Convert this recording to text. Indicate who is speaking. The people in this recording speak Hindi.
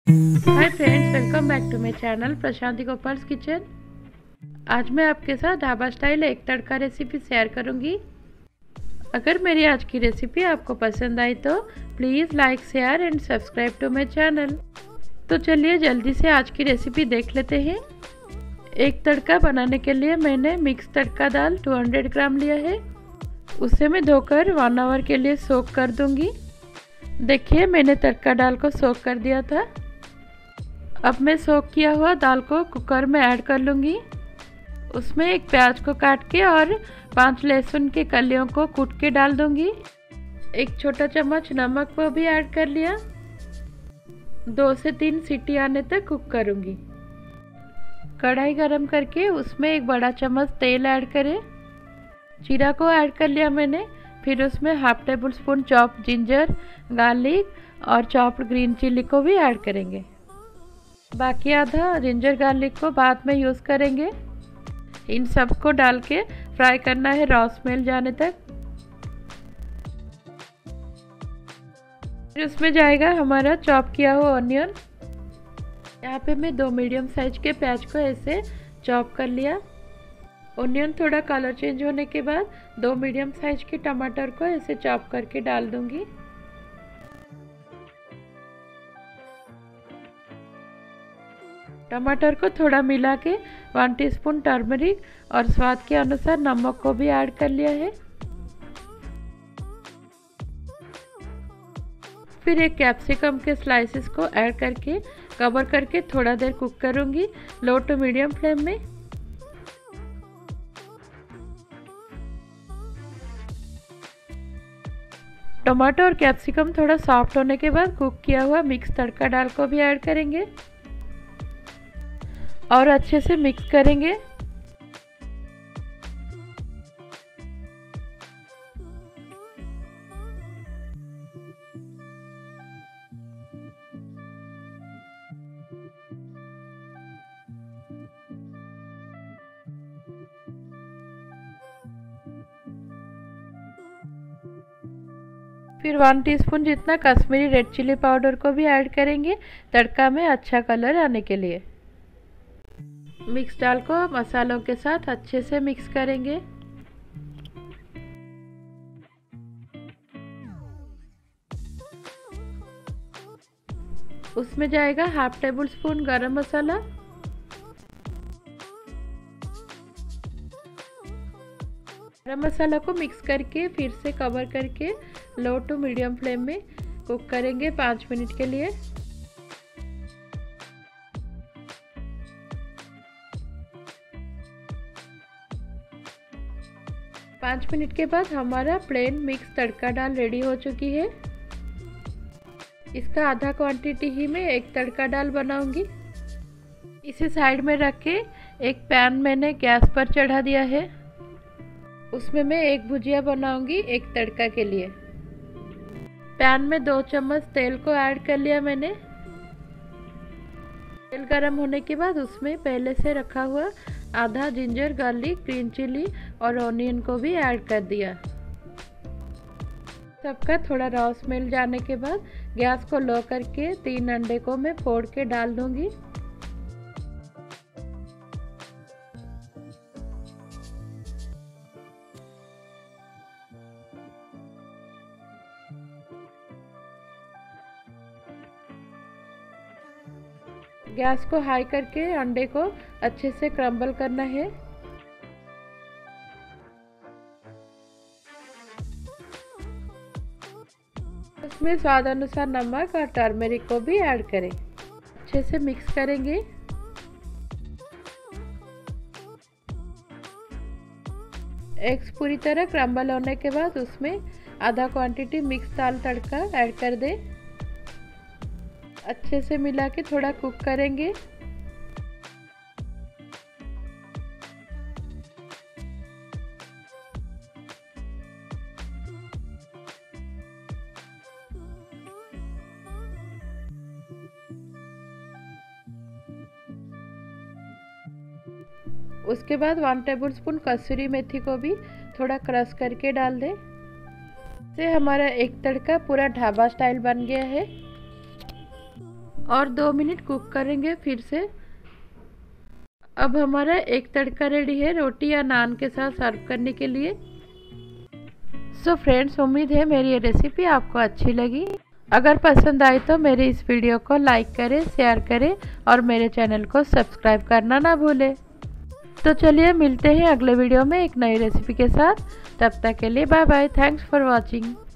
Speaker 1: Hi friends, welcome back to my channel Prashanti Gopal's kitchen. आज मैं आपके साथ ढाबा स्टाइल एक तड़का रेसिपी शेयर करूंगी। अगर मेरी आज की रेसिपी आपको पसंद आई तो please like, share and subscribe to my channel. तो चलिए जल्दी से आज की रेसिपी देख लेते हैं। एक तड़का बनाने के लिए मैंने मिक्स तड़का दाल 200 ग्राम लिया है। उसे मैं धोकर 1 आवर के लिए सोक कर दूंगी। देखिए, मैंने तड़का दाल को सोक कर दिया था। अब मैं सोक किया हुआ दाल को कुकर में ऐड कर लूँगी। उसमें एक प्याज को काट के और 5 लहसुन के कलियों को कूट के डाल दूँगी। एक छोटा चम्मच नमक को भी ऐड कर लिया। 2 से 3 सीटी आने तक कुक करूँगी। कढ़ाई गरम करके उसमें एक बड़ा चम्मच तेल ऐड करें। जीरा को ऐड कर लिया मैंने। फिर उसमें half tablespoon chop ginger, garlic और चॉप्ड ग्रीन चिली को भी ऐड करेंगे। बाकी आधा जिंजर गार्लिक को बाद में यूज़ करेंगे। इन सब को डाल के फ्राई करना है रॉ स्मेल जाने तक। फिर उसमें जाएगा हमारा चॉप किया हुआ ऑनियन। यहाँ पे मैं 2 मीडियम साइज के प्याज को ऐसे चॉप कर लिया। ऑनियन थोड़ा कलर चेंज होने के बाद 2 मीडियम साइज के टमाटर को ऐसे चॉप करके डाल दूंगी। टमाटर को थोड़ा मिला के 1 टीस्पून टर्मरिक और स्वाद के अनुसार नमक को भी ऐड कर लिया है। फिर एक कैप्सिकम के स्लाइसेस को ऐड करके कवर करके थोड़ा देर कुक करूंगी लो टू मीडियम फ्लेम में। टमाटो और कैप्सिकम थोड़ा सॉफ्ट होने के बाद कुक किया हुआ मिक्स तड़का दाल को भी ऐड करेंगे और अच्छे से मिक्स करेंगे। फिर 1 टीस्पून जितना कश्मीरी रेड चिली पाउडर को भी ऐड करेंगे तड़का में अच्छा कलर आने के लिए। मिक्स दाल को मसालों के साथ अच्छे से मिक्स करेंगे। उसमें जाएगा हाफ टेबल स्पून गरम मसाला, गरम मसाला को मिक्स करके फिर से कवर करके लो टू मीडियम फ्लेम में कुक करेंगे 5 मिनट के लिए। पाँच मिनट के बाद हमारा प्लेन मिक्स तड़का दाल रेडी हो चुकी है। इसका आधा क्वांटिटी ही मैं एक तड़का दाल बनाऊंगी। इसे साइड में रख के एक पैन मैंने गैस पर चढ़ा दिया है। उसमें मैं एक भुजिया बनाऊंगी एक तड़का के लिए। पैन में 2 चम्मच तेल को ऐड कर लिया मैंने। तेल गरम होने के बाद उसमें पहले से रखा हुआ आधा जिंजर, गार्लिक, ग्रीन चिली और ऑनियन को भी ऐड कर दिया। सबका थोड़ा रॉ स्मेल जाने के बाद गैस को लो करके 3 अंडे को मैं फोड़ के डाल दूंगी। गैस को हाई करके अंडे को अच्छे से क्रम्बल करना है। उसमें स्वाद अनुसार नमक और टर्मरिक को भी ऐड करें। अच्छे से मिक्स करेंगे। एग्स पूरी तरह क्रम्बल होने के बाद उसमें आधा क्वांटिटी मिक्स दाल तड़का ऐड कर दें। अच्छे से मिला के थोड़ा कुक करेंगे। उसके बाद 1 टेबल स्पून कसूरी मेथी को भी थोड़ा क्रश करके डाल दें। से हमारा एक तड़का पूरा ढाबा स्टाइल बन गया है। और 2 मिनट कुक करेंगे फिर से। अब हमारा एक तड़का रेडी है रोटी या नान के साथ सर्व करने के लिए। सो फ्रेंड्स, उम्मीद है मेरी ये रेसिपी आपको अच्छी लगी। अगर पसंद आई तो मेरे इस वीडियो को लाइक करें, शेयर करें और मेरे चैनल को सब्सक्राइब करना ना भूलें। तो चलिए मिलते हैं अगले वीडियो में एक नई रेसिपी के साथ। तब तक के लिए bye bye. Thanks for watching.